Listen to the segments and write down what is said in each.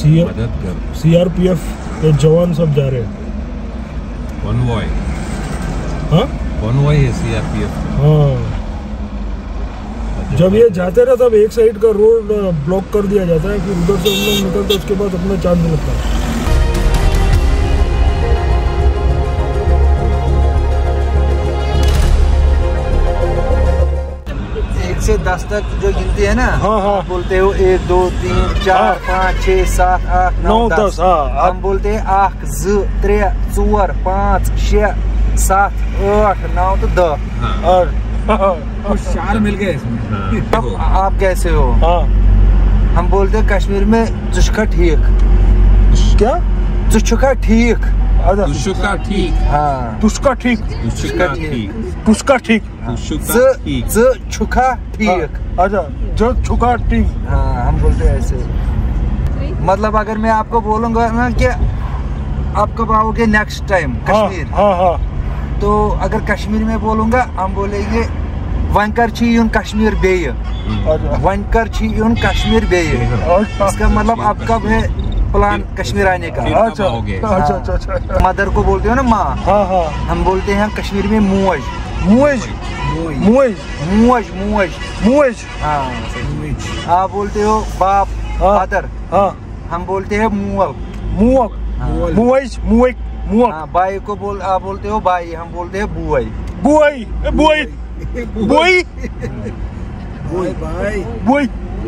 CRPF के जवान सब जा रहे हैं। कॉन्वॉय, हाँ कॉन्वॉय है CRPF। हाँ, जब ये जाते ना तब एक साइड का रोड ब्लॉक कर दिया जाता है, फिर उधर से हम लोग निकलते, उसके बाद अपना चांद लगता है। 1 से 10 तक जो गिनती है ना, हाँ हाँ, बोलते हो 1 2 3 4 5 6 7 8 9 10। हाँ, हम बोलते हैं 1 2 3 4 5 6 7 8 9 तो 10। और कुछ 4 मिल गए इसमें। अब आप कैसे हो? हाँ, हम बोलते हैं कश्मीर में तुझका ठीक। क्या तुझका ठीक? तुझका ठीक। हाँ, तुझका ठीक, तुझका ठीक। तुझका ठीक, तुझका ठीक। छुखा ठीक। अच्छा, जो छुका ठीक। हाँ, हम बोलते हैं ऐसे। मतलब अगर मैं आपको बोलूंगा ना कि आप कब आओगे नेक्स्ट टाइम कश्मीर, हाँ हाँ, तो अगर कश्मीर में बोलूंगा हम बोलेंगे वनकर छी यून कश्मीर बेय। वनकर छी यून कश्मीर बेय। इसका मतलब आप कब है प्लान कश्मीर आने का? अच्छा अच्छा अच्छा। मदर को बोलते हो ना माँ, हाँ हाँ, हम बोलते हैं कश्मीर में मुअज। मुएज, मुएज, मुअज मुअज मुएज। हाँ, आप बोलते हो बाप फादर, हाँ, हम बोलते हैं मुअल। मुअक, मुएज, मुएक, मुअक। हाँ, भाई को आप बोलते हो भाई, हम बोलते हैं बुआई। बुआई, बुआई, बुआई, बुआई।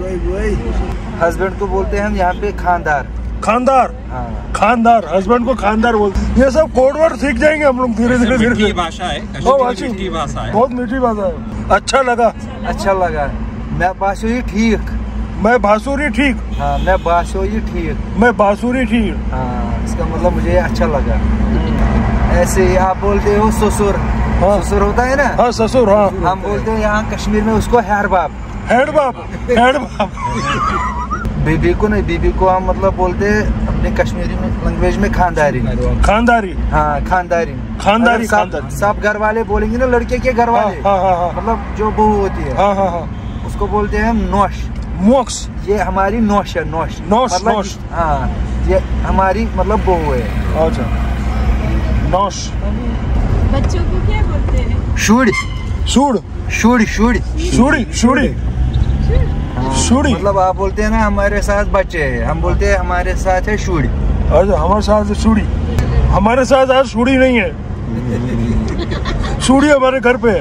हस्बैंड को बोलते हैं हम यहाँ पे खानदार। खानदार, हाँ, खानदार, हस्बैंड को खानदार बोलते हैं। ये सब कोड वर्ड सीख जाएंगे हम लोग धीरे धीरे धीरे धीरे। भाषा है, मीठी भाषा है, बहुत मीठी भाषा है। अच्छा लगा, अच्छा लगा। मैं बांसुरी ठीक। मैं बांसुरी ठीक, हाँ, मैं बांसुरी ठीक। मैं बांसुरी ठीक। हाँ, इसका मतलब मुझे अच्छा लगा। ऐसे ही आप बोलते हो ससुर। हाँ, ससुर होता है ना? हाँ, ससुर। हाँ, हम बोलते हैं यहाँ कश्मीर में उसको हैर बाप। हेड बाप, हेड बाप। बीबी को नहीं, बीबी को हम मतलब बोलते हैं अपने कश्मीरी में लैंग्वेज में खानदारी। खानदारी, हाँ, खानदारी। खानदारी, सब घर वाले बोलेंगे ना, लड़के के घर वाले, हाँ हाँ हाँ, मतलब जो बहू होती है, हाँ हाँ हाँ, उसको बोलते हैं नौश। मोक्स, ये हमारी नौश है, नौश। नौश, मतलब नौश। हाँ, ये हमारी मतलब बहू है। अच्छा, नौश। बच्चों को क्या बोलते हैं? शूड़, सूड़, शूड़, शूड़, सूड़ी, सूड़ी, सूड़ी। मतलब आप बोलते हैं ना हमारे साथ बच्चे हैं, हम बोलते हैं हमारे साथ है शूड़ी। अच्छा, हमारे साथ सूड़ी। हमारे साथ आज सूड़ी नहीं है, सूड़ी हमारे घर पे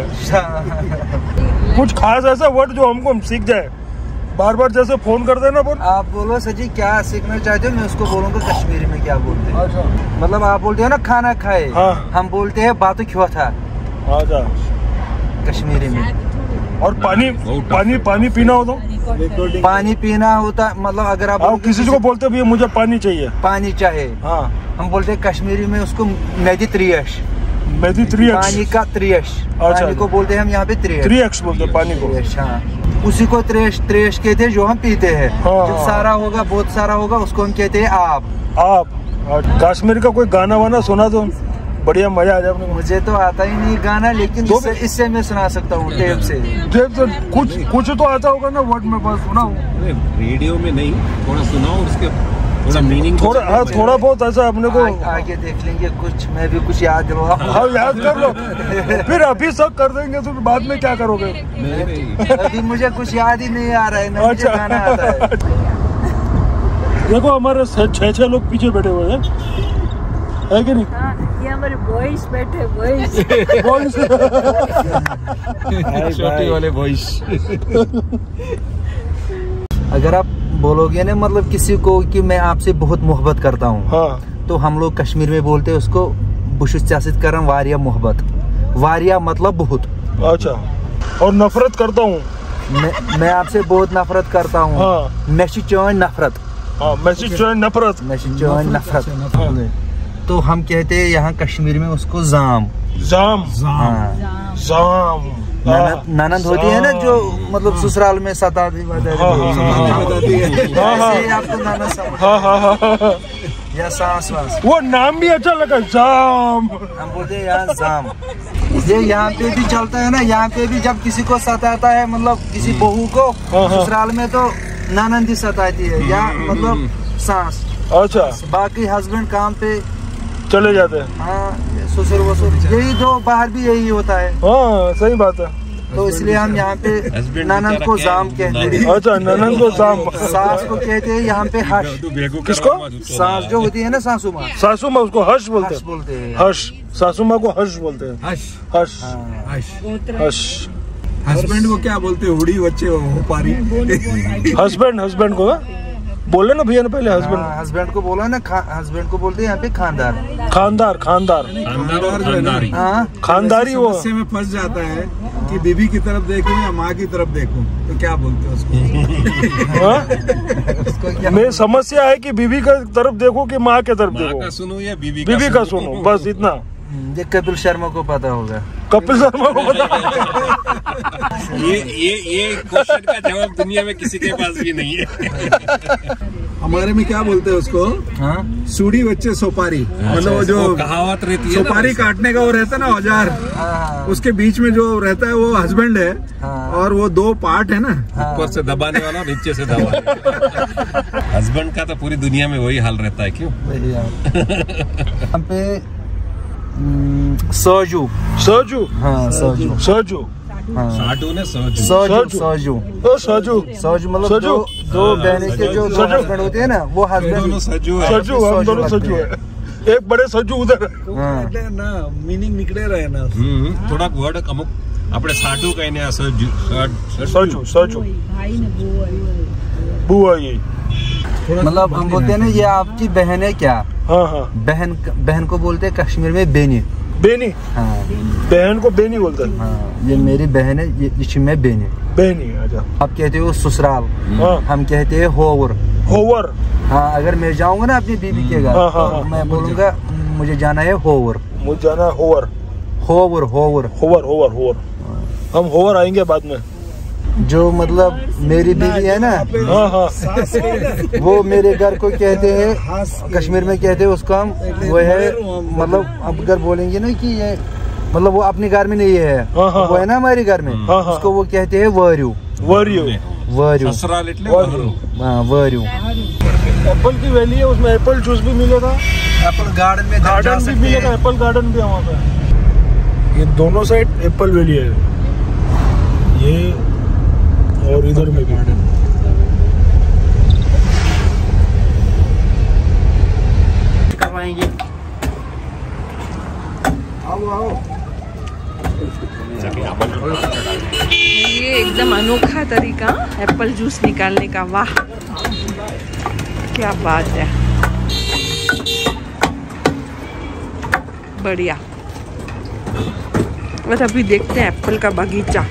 है। कुछ खास ऐसा वर्ड जो हमको हम सीख जाए, बार बार जैसे फोन करते हैं ना बोल। आप बोलो सची क्या सीखना चाहते हो, मैं उसको बोलूंगा कश्मीरी में क्या बोलते हैं। अच्छा, मतलब आप बोलते हो ना खाना खाए, हाँ, हम बोलते हैं बातु क्यों था अच्छा, कश्मीरी में। और पानी, पानी, पानी पीना हो तो पानी पीना होता, मतलब अगर आप किसी को बोलते भैया मुझे पानी चाहिए, पानी चाहे, हाँ, हम बोलते हैं कश्मीरी में उसको मेदी त्रियश। मेदी त्रियक्ष, पानी का त्रियश। अच्छा, पानी को बोलते हैं हम यहाँ पे त्रियश। त्रियक्ष बोलते हैं पानी को। हाँ, उसी को त्रेश, त्रेश कहते हैं जो हम पीते हैं। हाँ, जब सारा होगा, बहुत सारा होगा, उसको हम कहते हैं आप। आप कश्मीर का कोई गाना वाना सुना तो बढ़िया मजा आ जाए अपने को। मुझे तो आता ही नहीं गाना, लेकिन तो इससे मैं सुना सकता हूँ टेप से। टेप से कुछ तो आता होगा ना वर्ड में, बस सुना हूँ। रेडियो में नहीं, थोड़ा सुनाओ, उसके थोड़ा मीनिंग, थोड़ा, हाँ, थोड़ा बहुत ऐसा अपने को आगे देख लेंगे, कुछ मैं भी कुछ याद दिलवा। हाँ, याद कर लो, फिर अभी सब कर देंगे तो बाद में क्या करोगे? अभी मुझे कुछ याद ही नहीं आ रहा है ना, मुझे गाना आता है। देखो हमारे 6 लोग पीछे बैठे हुए हैं, है कि नहीं? हाँ, ये हमारे बॉयज बैठे, बॉयज। छोटे वाले बॉयज। अगर आप बोलोगे ना मतलब किसी को कि मैं आपसे बहुत मोहब्बत करता हूँ, हाँ, तो हम लोग कश्मीर में बोलते हैं उसको बुशुस्यासित करन वारिया मोहब्बत। वारिया मतलब बहुत। अच्छा, और नफरत करता हूँ मैं आपसे बहुत नफरत करता हूँ। हाँ, मैशी चौन नफरत। हाँ, मैसी चौन नफरत, मैशी चौन नफरत। हाँ। तो हम कहते हैं यहाँ कश्मीर में उसको जाम। जाम, हाँ, जाम। ननद होती है ना जो मतलब ससुराल में सताती आपको ननद समझ, या सांस वास। वो नाम भी अच्छा लगा, जाम। हम बोलते हैं यहाँ जाम। ये यहाँ पे भी चलता है ना, यहाँ पे भी जब किसी को सताता है, मतलब किसी बहू को ससुराल में, तो नानंदी सताती है या मतलब सास। अच्छा, बाकी हस्बैंड काम पे चले जाते हैं। हाँ, ससुर वसुर यही तो बाहर भी यही होता है। हाँ सही बात है। तो इसलिए हम यहाँ पे ननंद को जाम कहते हैं। अच्छा, ननंद को जाम। सास को कहते हैं यहाँ पे हर्ष। किसको? सास जो होती है ना, सासू माँ। सासू माँ, उसको हर्ष बोलते हैं। हर्ष, सासू माँ को हर्ष बोलते हैं। हर्ष। हस्बैंड को क्या बोलते हैं? हुडी बच्चे हो पारी। हस्बैंड को बोले ना भैया ने पहले हस्बैंड। हस्बैंड को बोला ना, हस्बैंड को बोलते हैं यहाँ पे खानदार। खानदारी। वो समस्या में फंस जाता है कि बीबी की तरफ देखूं या माँ की तरफ देखूं, तो क्या बोलते हैं उसको? मेरी समस्या है कि बीबी का तरफ देखो कि माँ के तरफ देखो। सुनो या बीबी का सुनो, बस इतना। ये कपिल शर्मा को पता होगा। कपिल शर्मा को पता। ये क्वेश्चन का जवाब दुनिया में किसी के पास भी नहीं है। हमारे में क्या बोलते हैं उसको? हाँ? सूढ़ी बच्चे सोपारी। मतलब जो कहावत रहती है, सोपारी काटने का वो रहता है ना औजार, उसके बीच में जो रहता है वो हस्बैंड है। और वो दो पार्ट है ना, ऊपर से दबाने वाला, नीचे से दबाने। हस्बैंड का तो पूरी दुनिया में वही हाल रहता है। क्यों? यहाँ पे सोजू। हाँ, सोजू। साजू ने सोजू मतलब दो बहनें के जो हस्बैंड होते हैं ना, वो हस्बैंड सजू है। हम दोनों सजू है। एक बड़े सजू उधर ना मीनिंग निकले रहे ना। थोड़ा वर्ड अमुक अपने साटू कहने सजू बुआ। ये मतलब हम बोलते हैं ना, ये आपकी बहन है क्या? हाँ। बहन को बोलते हैं कश्मीर में बेनी। हाँ, बहन को बेनी बोलते हैं। हाँ, ये मेरी बहन है, ये मैं बेनी। अच्छा, आप कहते हो ससुराल। हाँ। हम कहते हैं होवर। हाँ, अगर मैं जाऊंगा ना अपनी बीबी के घर, तो मैं बोलूंगा मुझे जाना है होवर। होवर। हम होवर आएंगे बाद में। जो मतलब मेरी बीवी है ना, वो मेरे घर को कहते हैं, कश्मीर में कहते हैं उसको हम, वो है मतलब अब अगर बोलेंगे ना कि ये मतलब वो अपने घर में नहीं है, वो है ना हमारे घर में, उसको वो कहते हैं वर्यू। एप्पल की वैली है, उसमें एप्पल जूस भी मिलेगा। एप्पल गार्डन में भी मिलेगा। एप्पल गार्डन भी वहाँ पे। ये दोनों साइड एप्पल वैली है, ये और इधर में गार्डन। करवाएंगे। आओ। ये एकदम अनोखा तरीका एप्पल जूस निकालने का। वाह, क्या बात है, बढ़िया। बस अभी देखते हैं एप्पल का बगीचा।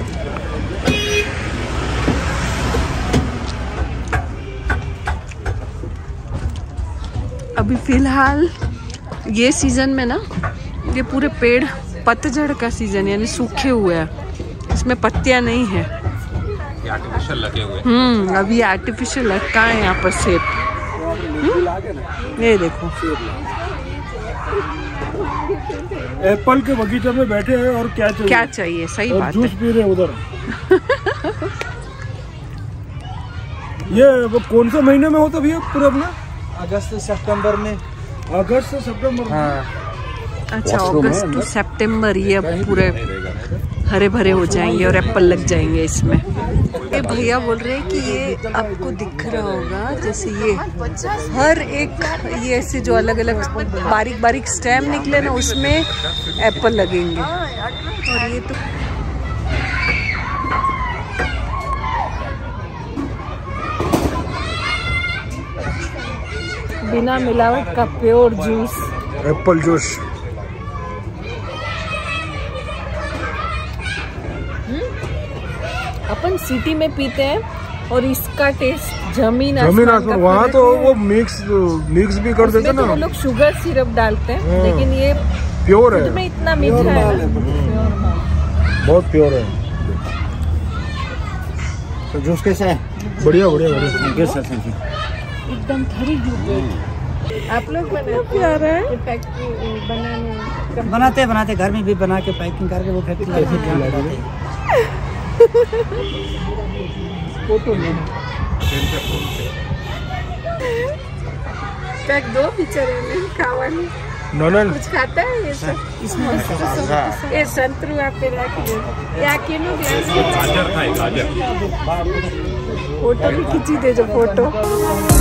अभी फिलहाल ये सीजन में ना, ये पूरे पेड़ पतझड़ का सीजन, यानी सूखे हुए हैं, इसमें पत्तियां नहीं है। आर्टिफिशियल लगे हुए। अभी आर्टिफिशियल लगता है यहाँ पर सेब। ये देखो, एप्पल के बगीचे में बैठे हैं और क्या चाहिए? सही बात है। जूस पी रहे उधर। ये वो कौन से महीने में होता भैया पूरा अपना? अगस्त से सितंबर में। हाँ। अच्छा, अगस्त टू सितंबर ये पूरे हरे भरे हो जाएंगे और एप्पल लग जाएंगे इसमें। ये भैया बोल रहे हैं कि ये आपको दिख रहा होगा, जैसे ये हर एक ये ऐसे जो अलग अलग बारीक बारीक स्टेम निकले ना, उसमें एप्पल लगेंगे। और ये तो बिना मिलावट का प्योर जूस, एप्पल जूस। अपन सिटी में पीते हैं और इसका टेस्ट जमीन आसमान। वहाँ तो वो मिक्स भी कर देते ना, वो लोग शुगर सिरप डालते हैं, लेकिन ये प्योर है। में इतना मीठा है, बहुत प्योर है। तो जूस कैसा है? बढ़िया। एकदम खरी जूस। आप लोग बनाते हैं? बनाते घर में भी बना के पैकिंग करके वो फैक्ट्री पैक दो बिचारे ने खावा नहीं नॉनन कुछ खाता है ये सब ये संतरू आप पे रख दो या किलो ग्लास गाजर खाए गाजर फोटो भी खींची दे जो फोटो